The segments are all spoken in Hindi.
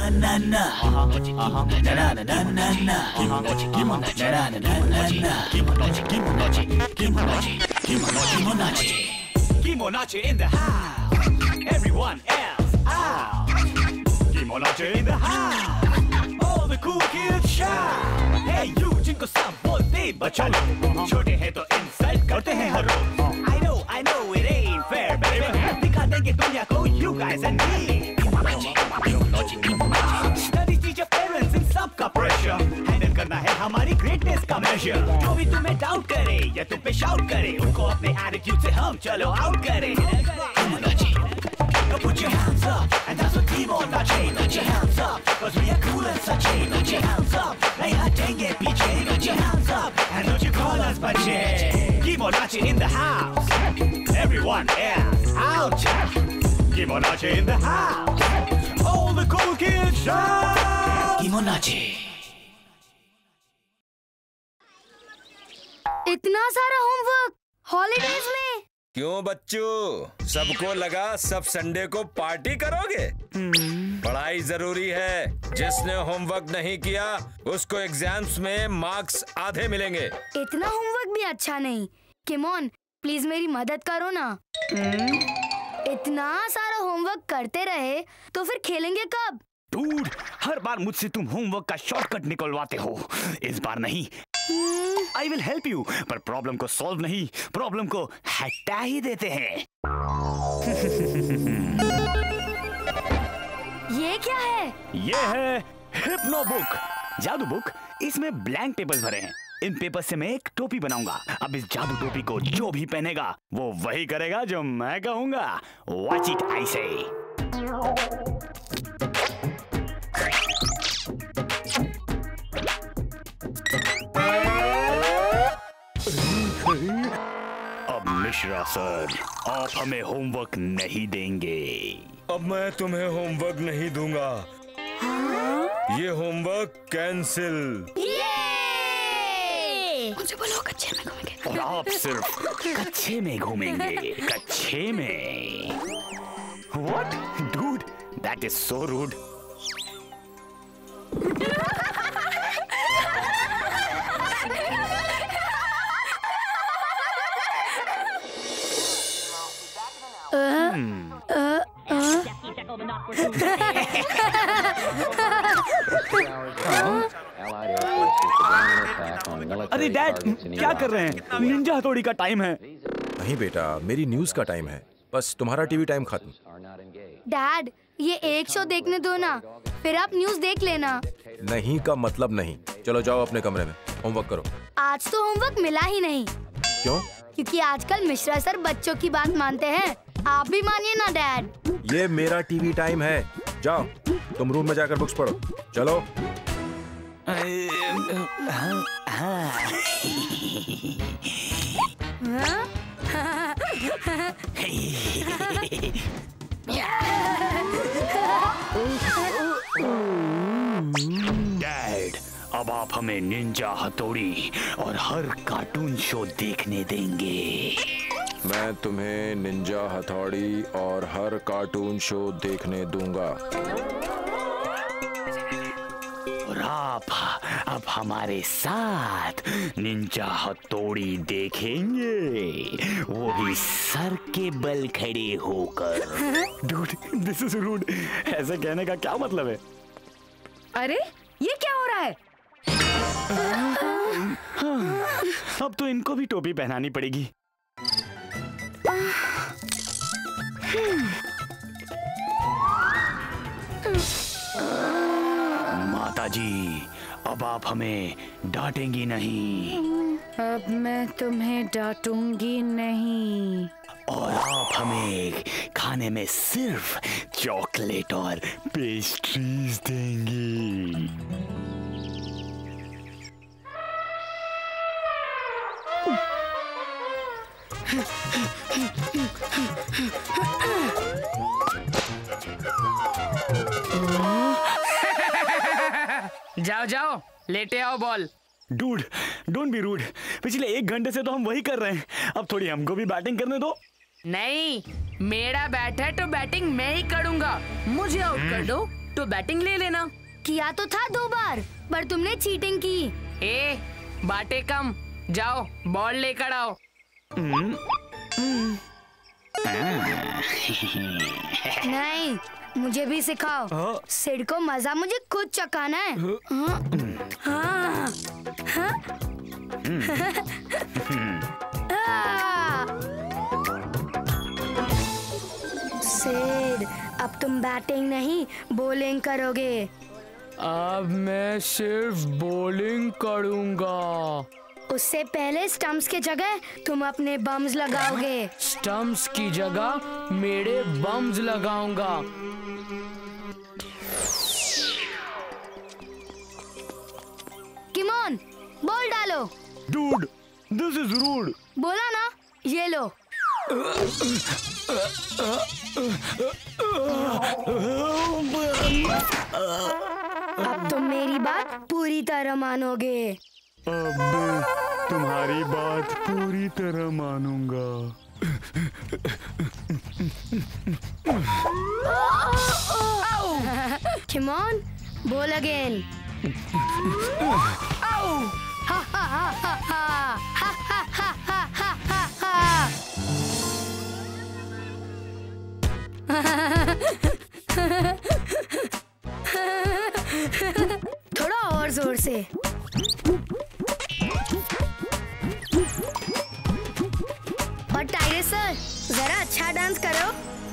Kimonachi in the house. Everyone else out. Kimonachi in the house. All the cool kids shout. Hey you जिनको सब बोलते बचा लो. छोटे हैं तो insult करते हैं हर रोज. I know it ain't fair baby. दिखा देंगे दुनिया को you guys and me. Study teach your parents in सबका pressure. Handle करना है हमारी greatness का measure. जो भी तुम्हें doubt करे या तुम पे shout करे, उनको अपने attitude से हम चलो out करें. Put your hands up, and that's what Kimonachi. Put your hands up, cause we are cool and such. Put your hands up, nahi hatenge piche. Put your hands up, and don't you call us bache. Kimonachi in the house, everyone else out. Kimonachi in the house, all the cool kids shout. Kimonachi. इतना सारा होमवर्क हॉलीडेज में? क्यों बच्चों, सबको लगा सब संडे को पार्टी करोगे? पढ़ाई जरूरी है। जिसने होमवर्क नहीं किया उसको एग्जाम्स में मार्क्स आधे मिलेंगे। इतना होमवर्क भी अच्छा नहीं। किमोन प्लीज मेरी मदद करो ना। इतना सारा होमवर्क करते रहे तो फिर खेलेंगे कब? डूड, हर बार मुझसे तुम होमवर्क का शॉर्टकट निकलवाते हो। इस बार नहीं। I will help you, पर प्रॉब्लम को सॉल्व नहीं, प्रॉब्लम को हटा ही देते हैं। ये क्या है? ये है हिप्नो बुक, जादू बुक। इसमें ब्लैंक पेपर्स भरे हैं। इन पेपर से मैं एक टोपी बनाऊंगा। अब इस जादू टोपी को जो भी पहनेगा वो वही करेगा जो मैं कहूंगा। Watch it, I say. अब मिश्रा सर, आप हमें होमवर्क नहीं देंगे। अब मैं तुम्हें होमवर्क नहीं दूंगा। ये होमवर्क कैंसिल। मुझे बोलो कच्चे में घूमेंगे। और आप सिर्फ कच्चे में घूमेंगे। कच्चे में? What? Dude, that is so rude. अरे डैड, क्या कर रहे हैं? निंजा हथौड़ी का टाइम है। नहीं बेटा, मेरी न्यूज का टाइम है। बस तुम्हारा टीवी टाइम खत्म। डैड, ये एक शो देखने दो ना, फिर आप न्यूज देख लेना। नहीं का मतलब नहीं। चलो जाओ अपने कमरे में, होमवर्क करो। आज तो होमवर्क मिला ही नहीं। क्यों? क्योंकि आजकल मिश्रा सर बच्चों की बात मानते हैं। आप भी मानिए ना डैड। ये मेरा टीवी टाइम है। जाओ तुम रूम में जाकर बुक्स पढ़ो। चलो। डैड, अब आप हमें निंजा हथौड़ी और हर कार्टून शो देखने देंगे। मैं तुम्हें निंजा हथौड़ी और हर कार्टून शो देखने दूंगा। और आप अब हमारे साथ निंजा हथौड़ी देखेंगे, वो भी सर के बल खड़े होकर। Dude, this is rude. ऐसे कहने का क्या मतलब है? अरे ये क्या हो रहा है? अब तो इनको भी टोपी पहनानी पड़ेगी। माताजी, अब आप हमें डांटेंगी नहीं। अब मैं तुम्हें डांटूंगी नहीं। और आप हमें खाने में सिर्फ चॉकलेट और पेस्ट्रीज देंगी। जाओ जाओ, लेटे आओ ball. Dude, don't be rude. पिछले 1 घंटे से तो हम वही कर रहे हैं। अब थोड़ी हमको भी बैटिंग करने दो। नहीं, मेरा बैट है तो बैटिंग मैं ही करूंगा। मुझे आउट कर दो। तो बैटिंग ले लेना। किया तो था 2 बार, पर तुमने चीटिंग की। ए, बाटे कम, जाओ बॉल लेकर आओ। नहीं, मुझे भी सिखाओ। सिड को मजा मुझे खुद चखाना है। हाँ। सिड, अब तुम बैटिंग नहीं बॉलिंग करोगे। अब मैं सिर्फ बॉलिंग करूंगा। उससे पहले स्टंप्स की जगह तुम अपने बम्स लगाओगे। स्टंप्स की जगह मेरे बम्स लगाऊंगा। किमोन, बॉल डालो। Dude, this is rude. बोला ना, ये लो। अब तुम मेरी बात पूरी तरह मानोगे। अब तुम्हारी बात पूरी तरह मानूंगा। किमोन, बोल अगेन। थोड़ा और जोर से। और टाइगर सर, जरा अच्छा डांस करो।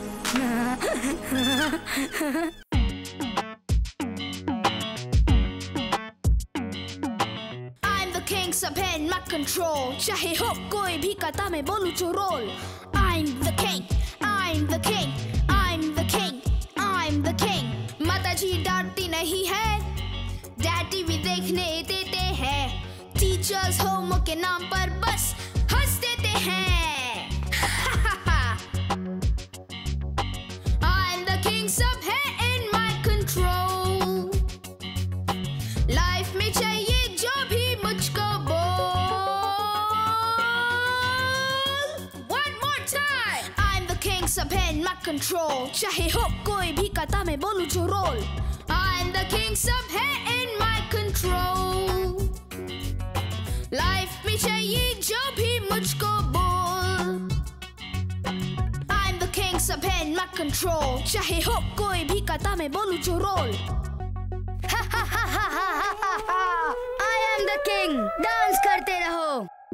I'm the king, सब है in my control। चाहे हो कोई भी कथा में बोलूं जो role. I'm the king, I'm the king, I'm the king, I'm the king। माता जी डांटती नहीं है, डैडी भी देखने देते हैं। टीचर्स होमवर्क के नाम पर बस हंस देते हैं। I'm the king, सब है in my control। लाइफ में चाहिए जो भी मुझको बोल। One more time। I'm the king, सब है in my control। चाहे हो कोई भी कथा में बोलूं जो रोल। I'm the king, सब है in my control। लाइफ में चाहिए जो भी मुझको बोल। I'm the king, सब है in my control। चाहे हो कोई भी कथा में बोलूं जो role. I am the king, dance करते रहो।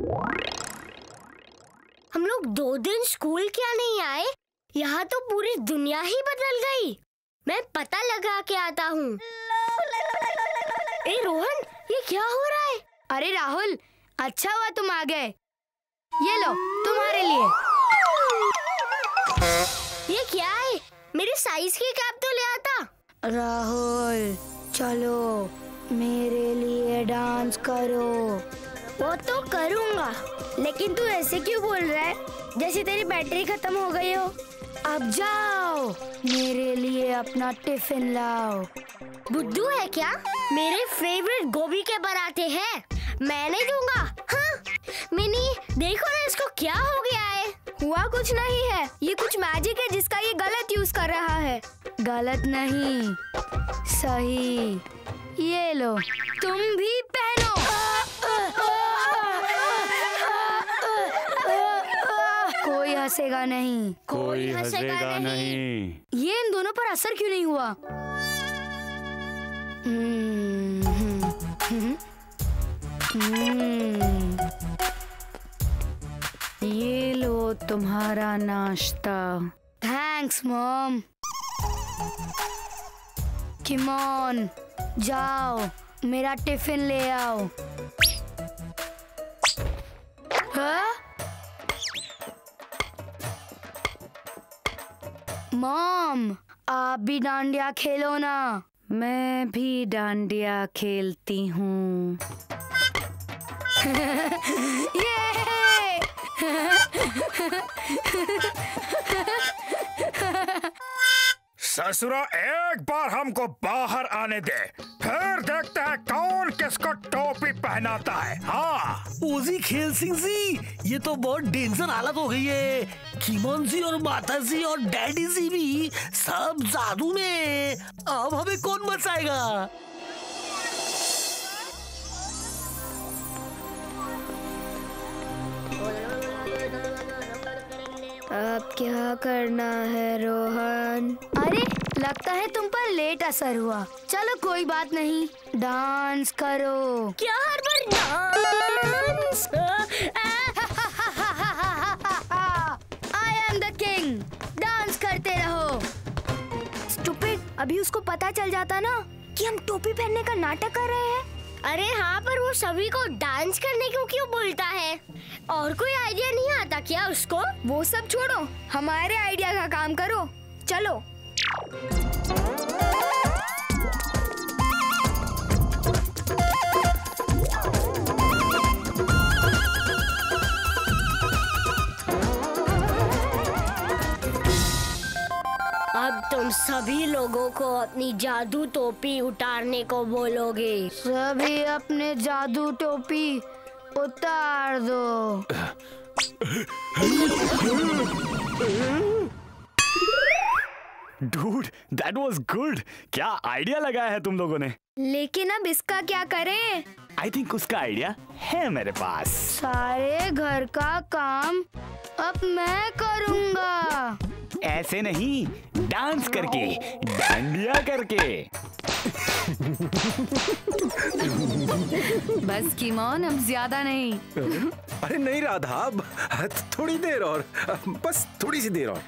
हम लोग 2 दिन स्कूल क्या नहीं आए? यहाँ तो पूरी दुनिया ही बदल गई। मैं पता लगा के आता हूँ। ए रोहन, ये क्या हो रहा है? अरे राहुल, अच्छा हुआ तुम आ गए। ये लो, तुम्हारे लिए। ये क्या है? मेरे साइज की कैप तो ले आता। राहुल, चलो मेरे लिए डांस करो। वो तो करूँगा, लेकिन तू ऐसे क्यों बोल रहा है जैसे तेरी बैटरी खत्म हो गई हो? अब जाओ, मेरे लिए अपना टिफिन लाओ। बुद्धू है क्या? मेरे फेवरेट गोभी के पराठे हैं, मैं नहीं दूंगा। हाँ, मिनी देखो ना इसको क्या हो गया है। हुआ कुछ नहीं है, ये कुछ मैजिक है जिसका ये गलत यूज कर रहा है। गलत नहीं, सही। ये लो, तुम भी पहनो। कोई हंसेगा नहीं। कोई हंसेगा नहीं। ये इन दोनों पर असर क्यों नहीं हुआ? ये लो तुम्हारा नाश्ता। Thanks mom. किमोन, जाओ मेरा टिफिन ले आओ। हाँ? मॉम, आप भी डांडिया खेलो ना। मैं भी डांडिया खेलती हूँ। ससुरा, एक बार हमको बाहर आने दे, फिर देखते हैं कौन किसको टोपी पहनाता है। हाँ ओजी खेल सिंह जी, ये तो बहुत डेंजर हालत हो गई है। कीमोन जी और माता जी और डैडी जी भी सब जादू में। अब हमें कौन बचाएगा? अब क्या करना है रोहन? अरे लगता है तुम पर लेट असर हुआ। चलो कोई बात नहीं, डांस करो। क्या हर बार dance? I am the king. Dance करते रहो। स्टूपिड, अभी उसको पता चल जाता ना कि हम टोपी पहनने का नाटक कर रहे हैं। अरे हाँ, पर वो सभी को डांस करने को क्यों बोलता है? और कोई आइडिया नहीं आता क्या उसको? वो सब छोड़ो, हमारे आइडिया का काम करो। चलो। अब तुम सभी लोगों को अपनी जादू टोपी उतारने को बोलोगे। सभी अपने जादू टोपी उतार दो। Dude, that was good. क्या आइडिया लगाया है तुम लोगों ने। लेकिन अब इसका क्या करें? आई थिंक उसका आइडिया है मेरे पास। सारे घर का काम अब मैं करूँगा। ऐसे नहीं, डांस करके, डांडिया करके। बस कीमोन, अब ज्यादा नहीं। अरे नहीं राधा, अब थोड़ी देर और, बस थोड़ी सी देर और।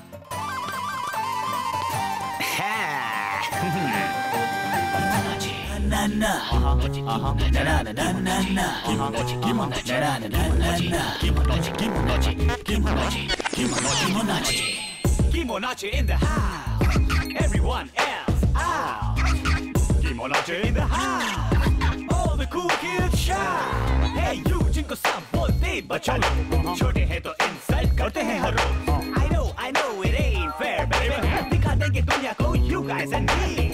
Kimonachi in the house. Everyone else out. Kimonachi in the house. All the cool kids shout. Hey you, जिनको सब बोलते बच्चों, छोटे हैं तो इंसल्ट करते हैं हर रोज। I know it ain't fair, baby. दिखा देंगे दुनिया को you guys and me.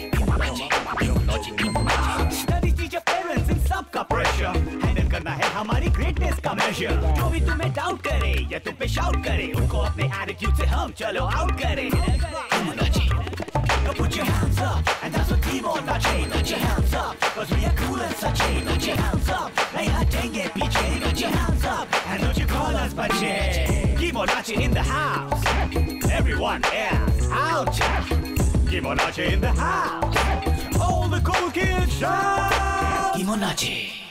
Studies teach your parents in सबका pressure. Handle करना है हमारी greatness का measure. जो भी तुम्हें doubt करे या तुम पे shout करे, उनको अपने attitude से हम चलो out करें। Put your hands up and dance with Kimonachi. Put your hands up, 'cause we are cool and such. Put your hands up, नहीं हटेंगे पीछे. Put your hands up and don't you call us बच्चे. Kimonachi in the house. Everyone else out. Kimonachi in the house. All the cool kids shout. Kimonachi.